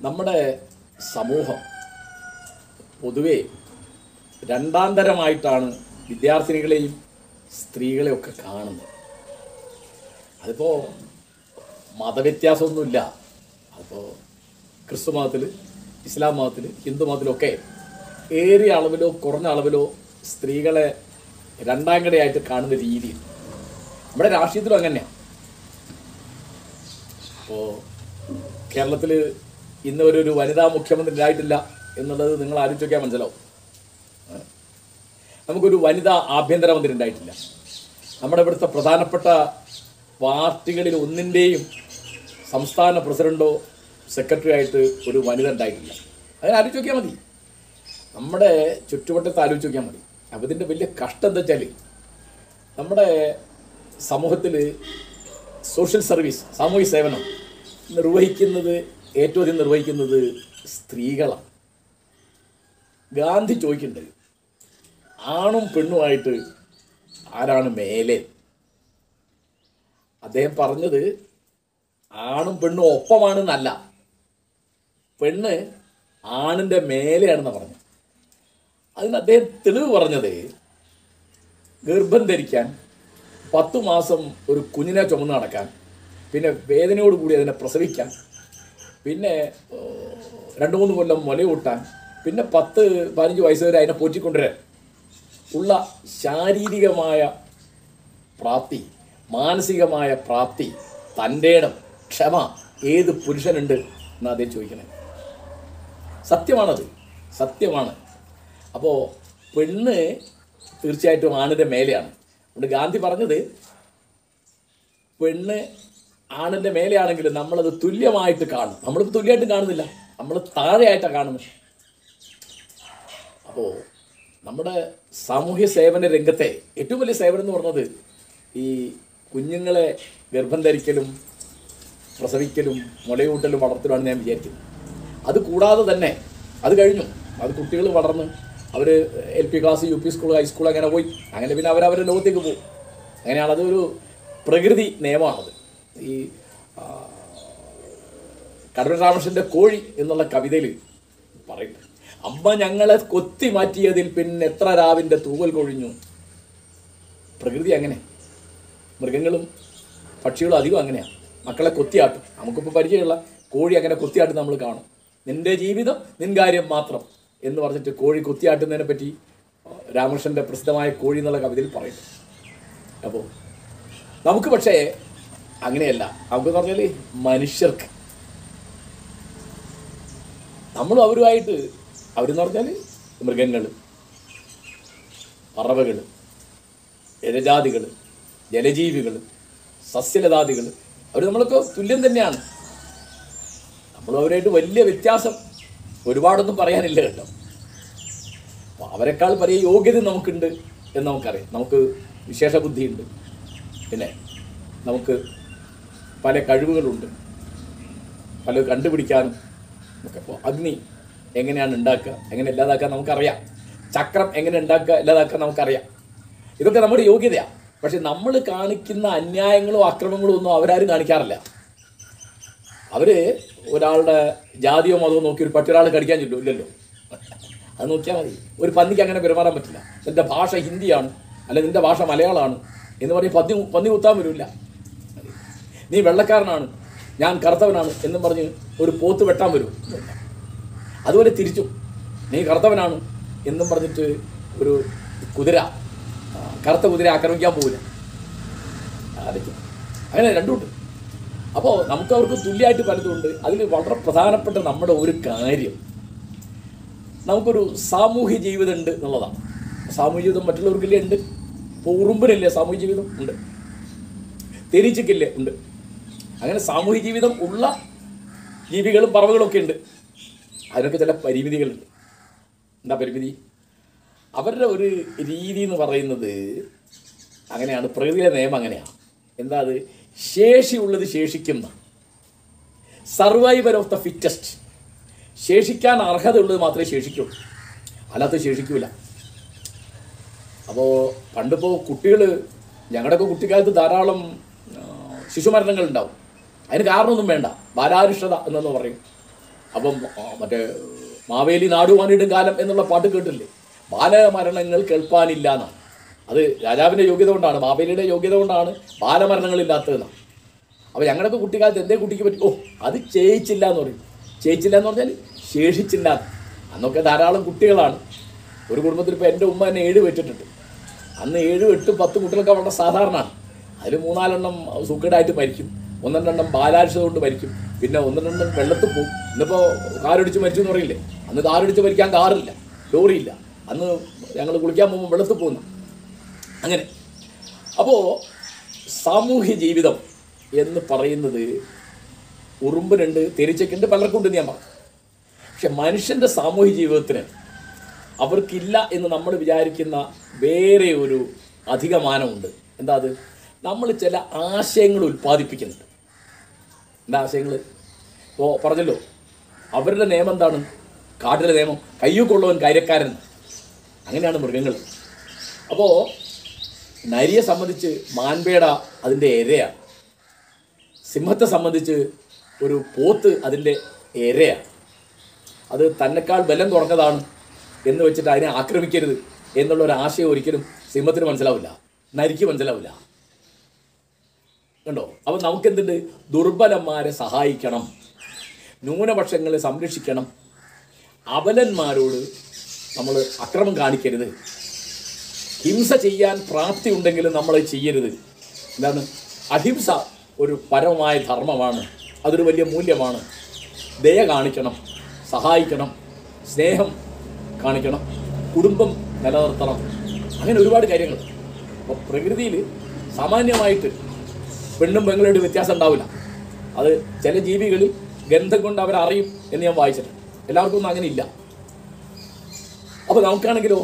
നമ്മുടെ സമൂഹം പൊതുവെ രണ്ടാം തരമായിട്ടാണ് വിദ്യാർത്ഥിനികളെയും സ്ത്രീകളെയും ഒക്കെ കാണുന്നത്. അതിപ്പോൾ മതവ്യത്യാസമൊന്നുമില്ല. അതിപ്പോൾ ക്രിസ്തു മതത്തിൽ, ഇസ്ലാം മതത്തിൽ, ഹിന്ദു മതത്തിലൊക്കെ ഏറിയ അളവിലോ കുറഞ്ഞ അളവിലോ സ്ത്രീകളെ രണ്ടാം കടയായിട്ട് കാണുന്ന രീതി നമ്മുടെ രാഷ്ട്രീയത്തിലും അങ്ങനെയാണ്. അപ്പോൾ കേരളത്തിൽ ഇന്ന് ഒരു വനിതാ മുഖ്യമന്ത്രി ഉണ്ടായിട്ടില്ല എന്നുള്ളത് നിങ്ങൾ ആലോചിക്കാൻ മനസ്സിലാവും. നമുക്കൊരു വനിതാ ആഭ്യന്തരമന്ത്രി ഉണ്ടായിട്ടില്ല. നമ്മുടെ ഇവിടുത്തെ പ്രധാനപ്പെട്ട പാർട്ടികളിൽ ഒന്നിൻ്റെയും സംസ്ഥാന പ്രസിഡന്റോ സെക്രട്ടറി ആയിട്ട് ഒരു വനിത ഉണ്ടായിട്ടില്ല. അങ്ങനെ ആലോചിച്ച് നോക്കിയാൽ മതി. നമ്മുടെ ചുറ്റുവട്ടത്ത് ആലോചിച്ച് നോക്കിയാൽ മതി. അപ്പോൾ ഇതിൻ്റെ വലിയ കഷ്ടം എന്താ വെച്ചാൽ നമ്മുടെ സമൂഹത്തിൽ സോഷ്യൽ സർവീസ്, സാമൂഹിക സേവനം ഏറ്റവും അധികം നിർവഹിക്കുന്നത് സ്ത്രീകളാണ്. ഗാന്ധി ചോദിക്കുന്നുണ്ട്, ആണും പെണ്ണുമായിട്ട് ആരാണ് മേലെ? അദ്ദേഹം പറഞ്ഞത് ആണും പെണ്ണും ഒപ്പമാണെന്നല്ല, പെണ്ണ് ആണിൻ്റെ മേലെയാണെന്ന് പറഞ്ഞു. അതിന് അദ്ദേഹം തെളിവ് പറഞ്ഞത് ഗർഭം ധരിക്കാൻ 10 മാസം ഒരു കുഞ്ഞിനെ ചുമന്ന് നടക്കാൻ, പിന്നെ വേദനയോടുകൂടി അതിനെ പ്രസവിക്കാൻ, പിന്നെ 2-3 കൊല്ലം മുലയൂട്ടാൻ, പിന്നെ 10-15 വയസ്സ് വരെ അതിനെ പോറ്റിക്കൊണ്ടുവരാൻ ഉള്ള ശാരീരികമായ പ്രാപ്തി, മാനസികമായ പ്രാപ്തി, തൻ്റെ ഇടം, ക്ഷമ ഏത് പുരുഷനുണ്ട് എന്ന് അദ്ദേഹം ചോദിക്കണേ. സത്യമാണത്, സത്യമാണ്. അപ്പോൾ പെണ്ണ് തീർച്ചയായിട്ടും ആണിൻ്റെ മേലെയാണ്. അതുകൊണ്ട് ഗാന്ധി പറഞ്ഞത് പെണ്ണ് ആണിൻ്റെ മേലെയാണെങ്കിൽ നമ്മളത് തുല്യമായിട്ട് കാണും. നമ്മളിപ്പോൾ തുല്യമായിട്ട് കാണുന്നില്ല, നമ്മൾ താഴെയായിട്ടാണ് കാണുന്നത്. അപ്പോൾ നമ്മുടെ സാമൂഹ്യ സേവന രംഗത്തെ ഏറ്റവും വലിയ സേവനം എന്ന് പറഞ്ഞത് ഈ കുഞ്ഞുങ്ങളെ ഗർഭം ധരിക്കലും പ്രസവിക്കലും മുലയൂട്ടലും വളർത്തലുമാണ് ഞാൻ വിചാരിക്കുന്നത്. അത് കൂടാതെ തന്നെ അത് കഴിഞ്ഞു, അത് കുട്ടികൾ വളർന്ന് അവർ LP class, UP school, high school അങ്ങനെ പോയി, അങ്ങനെ പിന്നെ അവരവരുടെ ലോകത്തേക്ക് പോകും. അങ്ങനെയാണ്, അതൊരു പ്രകൃതി നിയമമാണത്. ഈ കടൽ രാമകൃഷ്ണൻ്റെ കോഴി എന്നുള്ള കവിതയിൽ പറയുന്നത്, അമ്മ ഞങ്ങളെ കൊത്തി മാറ്റിയതിൽ പിന്നെ എത്ര രാവിൻ്റെ തൂവൽ കൊഴിഞ്ഞു. പ്രകൃതി അങ്ങനെ, മൃഗങ്ങളും പക്ഷികളും അധികം അങ്ങനെയാണ്, മക്കളെ കൊത്തിയാട്ടും. നമുക്കിപ്പോൾ പരിചയമുള്ള കോഴി അങ്ങനെ കൊത്തിയാട്ടും നമ്മൾ കാണും. നിൻ്റെ ജീവിതം നിൻ കാര്യം മാത്രം എന്ന് പറഞ്ഞിട്ട് കോഴി കൊത്തിയാട്ടുന്നതിനെ പറ്റി രാമകൃഷ്ണൻ്റെ പ്രസിദ്ധമായ കോഴി എന്നുള്ള കവിതയിൽ പറയുന്നു. അപ്പോൾ നമുക്ക് പക്ഷേ അങ്ങനെയല്ല. നമുക്കെന്ന് പറഞ്ഞാൽ മനുഷ്യർക്ക് നമ്മളും അവരുമായിട്ട്, അവരെന്ന് പറഞ്ഞാൽ മൃഗങ്ങൾ, പറവകൾ, ഇഴജാതികൾ, ജലജീവികൾ, സസ്യലതാദികൾ, അവർ നമ്മളൊക്കെ തുല്യം തന്നെയാണ്. നമ്മളും അവരായിട്ട് വലിയ വ്യത്യാസം ഒരുപാടൊന്നും പറയാനില്ല കേട്ടോ. അപ്പോൾ അവരെക്കാൾ വലിയ യോഗ്യത നമുക്കുണ്ട് എന്ന് നമുക്കറിയാം. നമുക്ക് വിശേഷ ബുദ്ധിയുണ്ട്, പിന്നെ നമുക്ക് പല കഴിവുകളുണ്ട്, പല കണ്ടുപിടിക്കാനും ഒക്കെ. അപ്പോൾ അഗ്നി എങ്ങനെയാണ് ഉണ്ടാക്കുക, എങ്ങനെ ഇല്ലാതാക്കാൻ നമുക്കറിയാം. ചക്രം എങ്ങനെ ഉണ്ടാക്കുക, ഇല്ലാതാക്കാൻ നമുക്കറിയാം. ഇതൊക്കെ നമ്മുടെ യോഗ്യതയാണ്. പക്ഷെ നമ്മൾ കാണിക്കുന്ന അന്യായങ്ങളോ അക്രമങ്ങളോ ഒന്നും അവരാരും കാണിക്കാറില്ല. അവർ ഒരാളുടെ ജാതിയോ മതമോ നോക്കി ഒരു പറ്റൊരാൾ കടിക്കാൻ ഇല്ലല്ലോ, അത് നോക്കിയാൽ മതി. ഒരു പന്നിക്ക് അങ്ങനെ പെരുമാറാൻ പറ്റില്ല. നിൻ്റെ ഭാഷ ഹിന്ദിയാണ്, അല്ലെ നിൻ്റെ ഭാഷ മലയാളമാണ് എന്ന് പറഞ്ഞ് പന്നി കുത്താൻ വരില്ല. നീ വെള്ളക്കാരനാണ്, ഞാൻ കറുത്തവനാണ് എന്നും പറഞ്ഞ് ഒരു പോത്ത് വെട്ടാൻ വരും. അതുപോലെ തിരിച്ചും നീ കറുത്തവനാണ് എന്നും പറഞ്ഞിട്ട് ഒരു കുതിര, കറുത്ത കുതിര ആക്രമിക്കാൻ പോവില്ല. അങ്ങനെ രണ്ടുമുണ്ട്. അപ്പോൾ നമുക്ക് അവർക്ക് തുല്യമായിട്ട് പലതുണ്ട്. അതിൽ വളരെ പ്രധാനപ്പെട്ട നമ്മുടെ ഒരു കാര്യം, നമുക്കൊരു സാമൂഹ്യ ജീവിതം ഉണ്ട് എന്നുള്ളതാണ്. സാമൂഹ്യ ജീവിതം മറ്റുള്ളവർക്കില്ലേ? ഉണ്ട്. ഇപ്പോൾ ഉറുമ്പിനില്ലേ സാമൂഹ്യ ജീവിതം? ഉണ്ട്. തേനീച്ചയ്ക്കില്ലേ? ഉണ്ട്. അങ്ങനെ സാമൂഹ്യ ജീവിതം ഉള്ള ജീവികളും പറവകളും ഒക്കെ ഉണ്ട്. അതിനൊക്കെ ചില പരിമിതികളുണ്ട്. എന്താ പരിമിതി? അവരുടെ ഒരു രീതി എന്ന് പറയുന്നത് അങ്ങനെയാണ്, പ്രകൃതിയിലെ നിയമം അങ്ങനെയാണ്. എന്താ അത്? ശേഷിയുള്ളത് ശേഷിക്കുന്ന, സർവൈവൽ ഓഫ് ദ ഫിറ്റസ്റ്റ്. ശേഷിക്കാൻ അർഹതയുള്ളത് മാത്രമേ ശേഷിക്കുള്ളൂ, അല്ലാത്ത ശേഷിക്കൂല. അപ്പോൾ പണ്ടിപ്പോൾ കുട്ടികൾ, ഞങ്ങളുടെയൊക്കെ കുട്ടിക്കാലത്ത് ധാരാളം ശിശുമരണങ്ങൾ ഉണ്ടാവും. അതിന് കാരണമൊന്നും വേണ്ട, ബാലാരിഷ്ടത എന്നൊന്ന് പറയും. അപ്പം മറ്റേ മാവേലി നാടുവാണിടും കാലം എന്നുള്ള പാട്ട് കേട്ടില്ലേ? ബാലമരണങ്ങൾ കേൾപ്പാനില്ല എന്നാണ്. അത് രാജാവിൻ്റെ യോഗ്യത കൊണ്ടാണ്, മാവേലിയുടെ യോഗ്യത കൊണ്ടാണ് ബാലമരണങ്ങളില്ലാത്തതെന്നാണ്. അപ്പോൾ ഞങ്ങളൊക്കെ കുട്ടിക്കാലത്ത് എന്തേ കുട്ടിക്ക് പറ്റും, അത് ചെയ്യിച്ചില്ല എന്ന് പറയും. ചെയ്യിച്ചില്ല എന്ന് പറഞ്ഞാൽ ശേഷിച്ചില്ല. അന്നൊക്കെ ധാരാളം കുട്ടികളാണ്. ഒരു കുടുംബത്തിൽ ഇപ്പോൾ എൻ്റെ ഉമ്മ തന്നെ 7 വെച്ചിട്ടുണ്ട്. അന്ന് 7, 8, 10 കുട്ടികളൊക്കെ വളരെ സാധാരണമാണ്. അതിൽ 3-4 സൂക്കേടായിട്ട് മരിക്കും, 1-2 ബാലാരിഷ്ടത കൊണ്ട് മരിക്കും, പിന്നെ 1-2 വെള്ളത്തിൽ പോകും. ഇന്നിപ്പോൾ കാറടിച്ച് മരിച്ചു എന്ന് പറയില്ലേ? അന്ന് കാറടിച്ച് മരിക്കാൻ കാറില്ല, ലോറിയില്ല. അന്ന് ഞങ്ങൾ കുളിക്കാൻ പോകുമ്പോൾ വെള്ളത്തിൽ പോകുന്ന അങ്ങനെ. അപ്പോൾ സാമൂഹ്യ ജീവിതം എന്ന് പറയുന്നത് ഉറുമ്പിനുണ്ട്, തെരിച്ചയ്ക്കുണ്ട്, പലർക്കും ഉണ്ടെന്ന് ഞാൻ പറഞ്ഞു. പക്ഷെ മനുഷ്യൻ്റെ സാമൂഹ്യ ജീവിതത്തിന് അവർക്കില്ല എന്ന് നമ്മൾ വിചാരിക്കുന്ന വേറെ ഒരു അധികമാനമുണ്ട്. എന്താ അത്? നമ്മൾ ചില ആശയങ്ങൾ ഉൽപ്പാദിപ്പിക്കുന്നുണ്ട്. എന്താ ആശയങ്ങൾ? ഇപ്പോൾ പറഞ്ഞല്ലോ, അവരുടെ നിയമം എന്താണ്? കാട്ടിലെ നിയമം കയ്യൂക്കുള്ളവൻ കാര്യക്കാരൻ. അങ്ങനെയാണ് മൃഗങ്ങൾ. അപ്പോൾ നരിയെ സംബന്ധിച്ച് മാൻപേട അതിൻ്റെ ഇരയാണ്. സിംഹത്തെ സംബന്ധിച്ച് ഒരു പോത്ത് അതിൻ്റെ ഇരയാണ്. അത് തന്നെക്കാൾ ബലം കുറഞ്ഞതാണ് എന്ന് വെച്ചിട്ട് അതിനെ ആക്രമിക്കരുത് എന്നുള്ള ഒരു ആശയം ഒരിക്കലും സിംഹത്തിന് മനസ്സിലാവില്ല, നരിക്ക് മനസ്സിലാവില്ല. കണ്ടോ? അപ്പം നമുക്കെന്തുണ്ട്? ദുർബലന്മാരെ സഹായിക്കണം, ന്യൂനപക്ഷങ്ങളെ സംരക്ഷിക്കണം, അബലന്മാരോട് നമ്മൾ അക്രമം കാണിക്കരുത്, ഹിംസ ചെയ്യാൻ പ്രാപ്തി ഉണ്ടെങ്കിലും നമ്മൾ ചെയ്യരുത്. എന്താണ്? അഹിംസ ഒരു പരമമായ ധർമ്മമാണ്, അതൊരു വലിയ മൂല്യമാണ്. ദയ കാണിക്കണം, സഹായിക്കണം, സ്നേഹം കാണിക്കണം, കുടുംബം നിലനിർത്തണം, അങ്ങനെ ഒരുപാട് കാര്യങ്ങൾ. അപ്പോൾ പ്രകൃതിയിൽ സാമാന്യമായിട്ട് പെണ്ണും പെങ്ങളുമായിട്ട് വ്യത്യാസം ഉണ്ടാവില്ല. അത് ചില ജീവികളിൽ ഗന്ധം കൊണ്ട് അവരറിയും എന്ന് ഞാൻ വായിച്ചിട്ടുണ്ട്. എല്ലാവർക്കും ഒന്നും അങ്ങനെ ഇല്ല. അപ്പോൾ നമുക്കാണെങ്കിലോ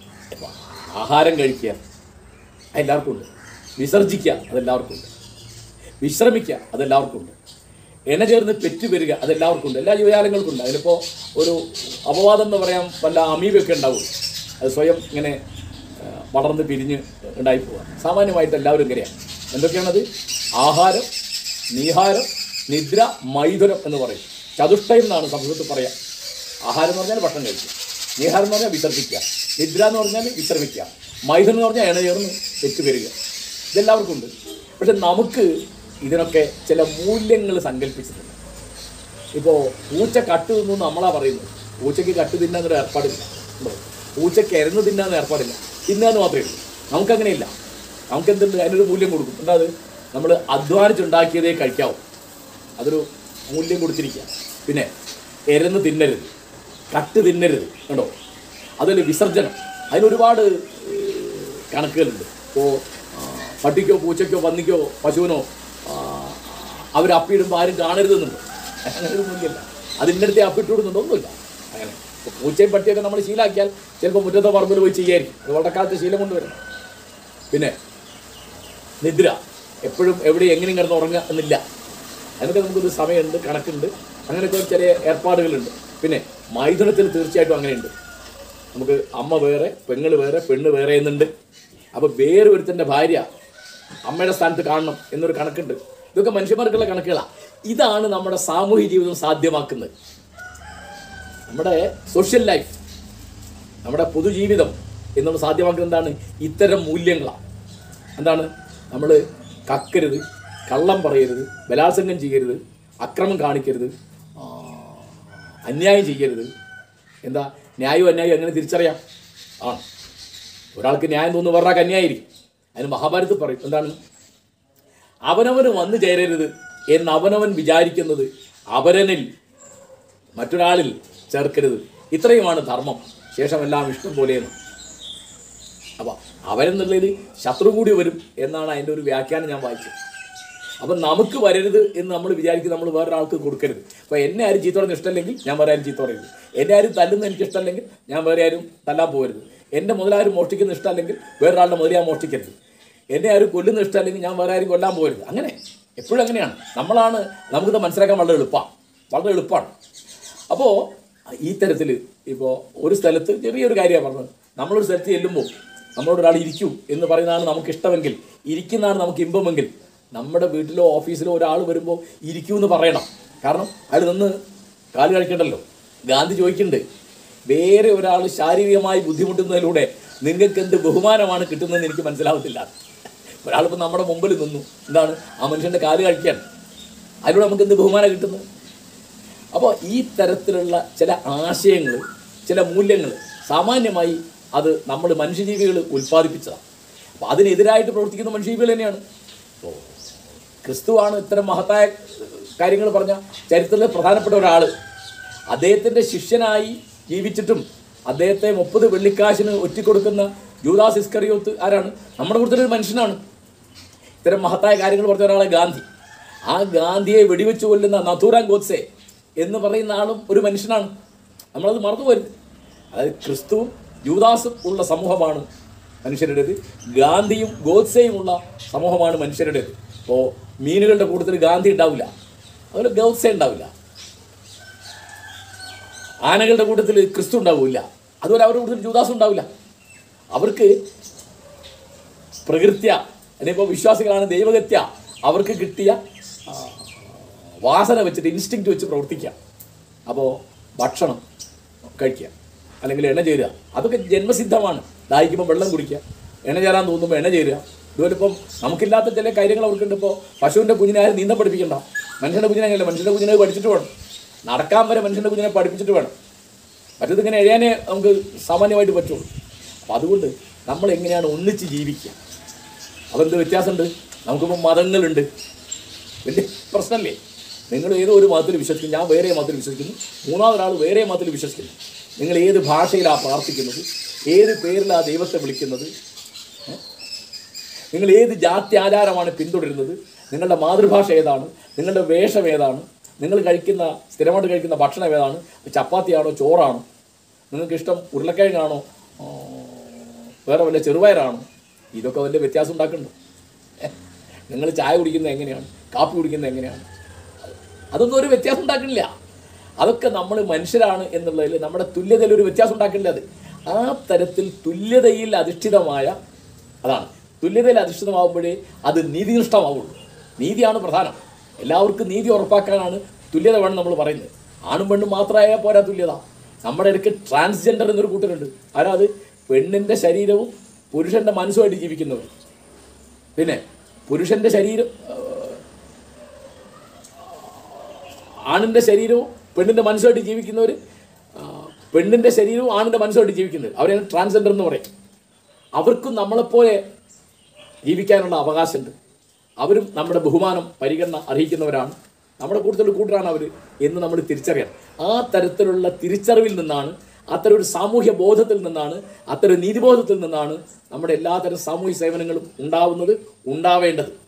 ആഹാരം കഴിക്കുക അതെല്ലാവർക്കും ഉണ്ട്, വിസർജിക്കുക അതെല്ലാവർക്കും ഉണ്ട്, വിശ്രമിക്കുക അതെല്ലാവർക്കും ഉണ്ട്, എണ്ണ ചേർന്ന് പെറ്റുവരിക അതെല്ലാവർക്കും ഉണ്ട്, എല്ലാ ജീവജാലങ്ങൾക്കും ഉണ്ട്. അതിലിപ്പോൾ ഒരു അപവാദം എന്ന് പറയാൻ വല്ല അമീബയൊക്കെ ഉണ്ടാവും, അത് സ്വയം ഇങ്ങനെ വളർന്ന് പിരിഞ്ഞ് ഉണ്ടായിപ്പോവുക. സാമാന്യമായിട്ട് എല്ലാവരും ഇങ്ങനെയാണ്. എന്തൊക്കെയാണത്? ആഹാരം, നീഹാരം, നിദ്ര, മൈഥുനം എന്ന് പറയും. ചതുഷ്ടയം എന്നാണ് സംസ്കൃതത്തിൽ പറയാം. ആഹാരം എന്ന് പറഞ്ഞാൽ ഭക്ഷണം കഴിക്കുക, നീഹാരം എന്ന് പറഞ്ഞാൽ വിസർജിക്കുക, നിദ്ര എന്ന് പറഞ്ഞാൽ വിശ്രമിക്കുക, മൈഥുനം എന്ന് പറഞ്ഞാൽ എണ്ണ ചേർന്ന് പെറ്റുവരിക. ഇതെല്ലാവർക്കും ഉണ്ട്. പക്ഷെ നമുക്ക് ഇതിനൊക്കെ ചില മൂല്യങ്ങൾ സങ്കല്പിച്ചിട്ടുണ്ട്. ഇപ്പോൾ പൂച്ച കട്ട് തിന്നു നമ്മളാ പറയുന്നത്. പൂച്ചയ്ക്ക് കട്ട് തിന്നാന്നൊരു ഏർപ്പാടില്ല. പൂച്ചയ്ക്ക് എരന്ന് തിന്നാന്ന് ഏർപ്പാടില്ല, തിന്നാന്ന് മാത്രമേ ഉള്ളൂ. നമുക്കങ്ങനെയില്ല. നമുക്കെന്തുണ്ട്? അതിനൊരു മൂല്യം കൊടുക്കും. എന്താ അത്? നമ്മൾ അധ്വാനിച്ചുണ്ടാക്കിയതേ കഴിക്കാവൂ, അതൊരു മൂല്യം കൊടുത്തിരിക്കുക. പിന്നെ എരന്ന് തിന്നരുത്, കട്ട് തിന്നരുത്. കണ്ടോ? അതിൽ വിസർജനം, അതിനൊരുപാട് കണക്കുകളുണ്ട്. ഇപ്പോൾ പട്ടിക്കോ പൂച്ചയ്ക്കോ പന്നിക്കോ പശുവിനോ അവർ അപ്പിയിടുമ്പോൾ ആരും കാണരുതെന്നുണ്ട്. അങ്ങനെ ഒരു മൂല്യമില്ല. അതിൻ്റെ അടുത്ത് അപ്പിട്ട് വിടുന്നുണ്ടോ? ഒന്നുമില്ല. അങ്ങനെ ഇപ്പോൾ പൂച്ചയും പട്ടിയൊക്കെ നമ്മൾ ശീലാക്കിയാൽ ചിലപ്പോൾ മുറ്റത്തെ പറമ്പിൽ പോയി ചെയ്യായിരിക്കും. അത് വളരെ കാലത്ത് ശീലം കൊണ്ടുവരണം. പിന്നെ നിദ്ര, എപ്പോഴും എവിടെ എങ്ങനെയും കിടന്ന് ഉറങ്ങുക എന്നില്ല. അതിനൊക്കെ നമുക്കൊരു സമയമുണ്ട്, കണക്കുണ്ട്, അങ്ങനെയൊക്കെ ചില ഏർപ്പാടുകളുണ്ട്. പിന്നെ മൈഥുനത്തിൽ തീർച്ചയായിട്ടും അങ്ങനെയുണ്ട്. നമുക്ക് അമ്മ വേറെ, പെങ്ങൾ വേറെ, പെണ്ണ് വേറെ എന്നുണ്ട്. അപ്പോൾ വേറെ ഒരുത്തൻ്റെ ഭാര്യ അമ്മയുടെ സ്ഥാനത്ത് കാണണം എന്നൊരു കണക്കുണ്ട്. ഇതൊക്കെ മനുഷ്യന്മാർക്കുള്ള കണക്കുകളാണ്. ഇതാണ് നമ്മുടെ സാമൂഹ്യ ജീവിതം സാധ്യമാക്കുന്നത്. നമ്മുടെ സോഷ്യൽ ലൈഫ്, നമ്മുടെ പൊതുജീവിതം എന്നുള്ള സാധ്യമാക്കുന്നത് എന്താണ്? ഇത്തരം മൂല്യങ്ങളാണ്. എന്താണ്? നമ്മൾ കക്കരുത്, കള്ളം പറയരുത്, ബലാത്സംഗം ചെയ്യരുത്, അക്രമം കാണിക്കരുത്, അന്യായം ചെയ്യരുത്. എന്താ? ന്യായവും അന്യായം എങ്ങനെ തിരിച്ചറിയാം? ഒരാൾക്ക് ന്യായം തോന്നുന്നു, വേറൊരാൾക്ക് അന്യായിരിക്കും. അതിന് മഹാഭാരതത്തിൽ പറയും എന്താണ്? അവനവന് വന്നു ചേരരുത് എന്ന് അവനവൻ വിചാരിക്കുന്നത് അവരനിൽ മറ്റൊരാളിൽ ചേർക്കരുത്. ഇത്രയുമാണ് ധർമ്മം, ശേഷമെല്ലാം ഇഷ്ടം പോലെയെന്ന്. അപ്പം അവരെന്നുള്ളതിൽ ശത്രു കൂടി വരും എന്നാണ് അതിൻ്റെ ഒരു വ്യാഖ്യാനം ഞാൻ വായിച്ചത്. അപ്പം നമുക്ക് വരരുത് എന്ന് നമ്മൾ വിചാരിക്കും, നമ്മൾ വേറൊരാൾക്ക് കൊടുക്കരുത്. അപ്പോൾ എന്നെ ആരും ചീത്ത പറയുന്നത് ഇഷ്ടമല്ലെങ്കിൽ ഞാൻ വേറെ ആരും ചീത്ത പറയരുത്. എന്നെ ആരും തല്ലുന്നത് എനിക്ക് ഇഷ്ടമല്ലെങ്കിൽ ഞാൻ വേറെ ആരും തല്ലാൻ പോകരുത്. എൻ്റെ മുതലാരും മോഷ്ടിക്കുന്ന ഇഷ്ടമല്ലെങ്കിൽ വേറൊരാളുടെ മുതൽ ഞാൻ മോഷ്ടിക്കരുത്. എന്നെ ആരും കൊല്ലുന്ന ഇഷ്ടമല്ലെങ്കിൽ ഞാൻ വേറെ ആരും കൊല്ലാൻ പോകരുത്. അങ്ങനെ എപ്പോഴും അങ്ങനെയാണ്. നമുക്കിത് മനസ്സിലാക്കാൻ വളരെ എളുപ്പമാണ്. അപ്പോൾ ഈ തരത്തിൽ ഇപ്പോൾ ഒരു സ്ഥലത്ത് ചെറിയൊരു കാര്യമാണ് പറഞ്ഞത്. നമ്മളൊരു സ്ഥലത്ത് ചെല്ലുമ്പോൾ നമ്മളോട് ഒരാൾ ഇരിക്കൂ എന്ന് പറയുന്നതാണ് നമുക്കിഷ്ടമെങ്കിൽ, ഇരിക്കുന്നതാണ് നമുക്ക് ഇമ്പമെങ്കിൽ, നമ്മുടെ വീട്ടിലോ ഓഫീസിലോ ഒരാൾ വരുമ്പോൾ ഇരിക്കൂ എന്ന് പറയണം. കാരണം അയാൾ നിന്ന് കാല് കഴിക്കണ്ടല്ലോ. ഗാന്ധി ചോദിക്കുന്നുണ്ട്, വേറെ ഒരാൾ ശാരീരികമായി ബുദ്ധിമുട്ടുന്നതിലൂടെ നിങ്ങൾക്ക് എന്ത് ബഹുമാനമാണ് കിട്ടുന്നതെന്ന് എനിക്ക് മനസ്സിലാവത്തില്ല. ഒരാളിപ്പോൾ നമ്മുടെ മുമ്പിൽ നിന്നു, എന്താണ് ആ മനുഷ്യൻ്റെ കാല് കഴിക്കാൻ, അതിലൂടെ നമുക്ക് എന്ത് ബഹുമാനം കിട്ടുന്നത്? അപ്പോൾ ഈ തരത്തിലുള്ള ചില ആശയങ്ങൾ, ചില മൂല്യങ്ങൾ സാമാന്യമായി അത് നമ്മൾ മനുഷ്യജീവികൾ ഉൽപ്പാദിപ്പിച്ചതാണ്. അപ്പോൾ അതിനെതിരായിട്ട് പ്രവർത്തിക്കുന്ന മനുഷ്യജീവികൾ തന്നെയാണ്. അപ്പോൾ ക്രിസ്തുവാണ് ഇത്തരം മഹത്തായ കാര്യങ്ങൾ പറഞ്ഞ ചരിത്രത്തിലെ പ്രധാനപ്പെട്ട ഒരാൾ. അദ്ദേഹത്തിൻ്റെ ശിഷ്യനായി ജീവിച്ചിട്ടും അദ്ദേഹത്തെ 30 വെള്ളിക്കാശിന് ഒറ്റിക്കൊടുക്കുന്ന യൂദാസ് ഇസ്കറിയോത്ത് ആരാണ്? നമ്മുടെ കൂട്ടത്തിലൊരു മനുഷ്യനാണ്. ഇത്തരം മഹത്തായ കാര്യങ്ങൾ പറഞ്ഞ ഒരാളെ ഗാന്ധി. ആ ഗാന്ധിയെ വെടിവെച്ച് കൊല്ലുന്ന നഥൂറാം ഗോഡ്സെ എന്ന് പറയുന്ന ആളും ഒരു മനുഷ്യനാണ്. നമ്മളത് മറന്നു പോരുത്. അതായത് ക്രിസ്തുവും യൂദാസും ഉള്ള സമൂഹമാണ് മനുഷ്യരുടേത്, ഗാന്ധിയും ഗോഡ്സെയും ഉള്ള സമൂഹമാണ് മനുഷ്യരുടേത്. ഇപ്പോൾ മീനുകളുടെ കൂട്ടത്തിൽ ഗാന്ധി ഉണ്ടാവില്ല, അതുപോലെ ഗോഡ്സെ ഉണ്ടാവില്ല. ആനകളുടെ കൂട്ടത്തിൽ ക്രിസ്തു ഉണ്ടാവില്ല, അതുപോലെ അവരുടെ കൂട്ടത്തിൽ യൂദാസും ഉണ്ടാവില്ല. അവർക്ക് പ്രകൃത്യ, ഇനിയിപ്പോൾ വിശ്വാസികളാണ്, ദൈവഗത്യ അവർക്ക് കിട്ടിയ വാസന വെച്ചിട്ട്, ഇൻസ്റ്റിങ്ക്റ്റ് വെച്ച് പ്രവർത്തിക്കുക. അപ്പോൾ ഭക്ഷണം കഴിക്കുക, അല്ലെങ്കിൽ എണ്ണ ചേരുക, അതൊക്കെ ജന്മസിദ്ധമാണ്. ദാഹിക്കുമ്പോൾ വെള്ളം കുടിക്കുക, എണ്ണ ചേരാൻ തോന്നുമ്പോൾ എണ്ണ ചേരുക. ഇതുപോലെ ഇപ്പം നമുക്കില്ലാത്ത ചില കാര്യങ്ങൾ അവർക്കുണ്ട്. ഇപ്പോൾ പശുവിൻ്റെ കുഞ്ഞിനെ ആരും നീന്തം പഠിപ്പിക്കണ്ട, മനുഷ്യൻ്റെ കുഞ്ഞിനെ അങ്ങനെയല്ല, മനുഷ്യൻ്റെ കുഞ്ഞിനെ പഠിച്ചിട്ട് വേണം, നടക്കാൻ വരെ മനുഷ്യൻ്റെ കുഞ്ഞിനെ പഠിപ്പിച്ചിട്ട് വേണം. മറ്റേതിങ്ങനെ എഴുതാനേ നമുക്ക് സാമാന്യമായിട്ട് പറ്റുള്ളൂ. അപ്പോൾ അതുകൊണ്ട് നമ്മൾ എങ്ങനെയാണ് ഒന്നിച്ച് ജീവിക്കുക? അതെന്ത് വ്യത്യാസമുണ്ട്? നമുക്കിപ്പോൾ മതങ്ങളുണ്ട്, വലിയ പ്രശ്നമല്ലേ? നിങ്ങൾ ഏതോ ഒരു മതത്തിൽ വിശ്വസിക്കുന്നു, ഞാൻ വേറെ മതത്തിൽ വിശ്വസിക്കുന്നു, മൂന്നാമതൊരാൾ വേറെ മതത്തിൽ വിശ്വസിക്കുന്നു. നിങ്ങൾ ഏത് ഭാഷയിലാണ് പ്രാർത്ഥിക്കുന്നത്, ഏത് പേരിലാണ് ദൈവത്തെ വിളിക്കുന്നത്, നിങ്ങൾ ഏത് ജാതി ആചാരമാണ് പിന്തുടരുന്നത്, നിങ്ങളുടെ മാതൃഭാഷ ഏതാണ്, നിങ്ങളുടെ വേഷം ഏതാണ്, നിങ്ങൾ കഴിക്കുന്ന സ്ഥിരമായിട്ട് കഴിക്കുന്ന ഭക്ഷണം ഏതാണ്, ചപ്പാത്തിയാണോ ചോറാണോ, നിങ്ങൾക്ക് ഇഷ്ടം ഉരുളക്കിഴങ്ങാണോ വേറെ വല്ല ചെറുപയറാണോ, ഇതൊക്കെ വലിയ വ്യത്യാസം ഉണ്ടാക്കുന്നുണ്ട്. നിങ്ങൾ ചായ കുടിക്കുന്നത് എങ്ങനെയാണ്, കാപ്പി കുടിക്കുന്നത് എങ്ങനെയാണ്, അതൊന്നും ഒരു വ്യത്യാസം ഉണ്ടാക്കുന്നില്ല. അതൊക്കെ നമ്മൾ മനുഷ്യരാണ് എന്നുള്ളതിൽ നമ്മുടെ തുല്യതയിൽ ഒരു വ്യത്യാസം ഉണ്ടാക്കുന്നില്ല. അത് ആ തരത്തിൽ തുല്യതയിൽ അധിഷ്ഠിതമായ, അതാണ് തുല്യതയിൽ അധിഷ്ഠിതമാകുമ്പോഴേ അത് നീതിനിഷ്ഠമാവുള്ളൂ. നീതിയാണ് പ്രധാനം. എല്ലാവർക്കും നീതി ഉറപ്പാക്കാനാണ് തുല്യത വേണം നമ്മൾ പറയുന്നത്. ആണും പെണ്ണും മാത്രമായ പോരാ തുല്യത. നമ്മുടെ ഇടയ്ക്ക് ട്രാൻസ്ജെൻഡർ എന്നൊരു കൂട്ടരുണ്ട്. ആരാ അത്? പെണ്ണിൻ്റെ ശരീരവും പുരുഷൻ്റെ മനസ്സുമായിട്ട് ജീവിക്കുന്നവർ. പിന്നെ പുരുഷൻ്റെ ശരീരം, ആണിൻ്റെ ശരീരവും പെണ്ണിൻ്റെ മനസ്സുമായിട്ട് ജീവിക്കുന്നവർ, പെണ്ണിൻ്റെ ശരീരവും ആണിൻ്റെ മനസ്സുമായിട്ട് ജീവിക്കുന്നവർ, അവരെയാണ് ട്രാൻസ്ജെൻഡർ എന്ന് പറയും. അവർക്കും നമ്മളെപ്പോലെ ജീവിക്കാനുള്ള അവകാശമുണ്ട്. അവരും നമ്മുടെ ബഹുമാനം, പരിഗണന അർഹിക്കുന്നവരാണ്. നമ്മുടെ കൂടുതൽ കൂട്ടരാണ് അവർ എന്ന് നമ്മൾ തിരിച്ചറിയണം. ആ തരത്തിലുള്ള തിരിച്ചറിവിൽ നിന്നാണ്, അത്തരം ഒരു സാമൂഹ്യ ബോധത്തിൽ നിന്നാണ്, അത്തരം നീതിബോധത്തിൽ നിന്നാണ് നമ്മുടെ എല്ലാതരം സാമൂഹ്യ സേവനങ്ങളും ഉണ്ടാവേണ്ടത്.